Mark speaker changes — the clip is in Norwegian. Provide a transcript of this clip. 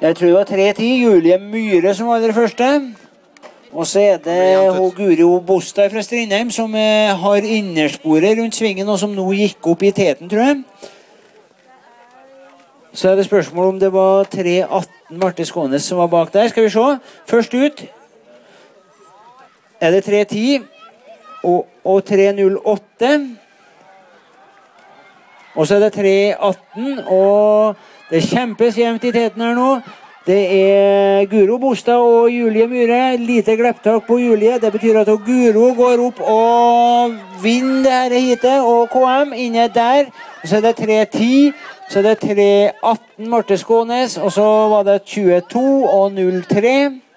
Speaker 1: Jeg tror det var 3-10. Julie Myhre som var det første. Og så er det Guri Bosta fra Strindheim som har innersporet rundt svingen, og som nå gikk opp i teten, tror jeg. Så er det spørsmål om det var 3-18 Marte Skånes som var bak der. Skal vi se. Først ut er det 3-10 og 3-0-8. Og så er det 3-18, og det kjempes jevnt i teten her nå. Det er Guro Bosta og Julie Myhre. Lite glepptak på Julie. Det betyr at Guro går opp og vinner det her hitet. Og KM inne der. Og så er det 3-10. Så er det 3-18 Marte Skånes. Og så var det 22 og 0-3.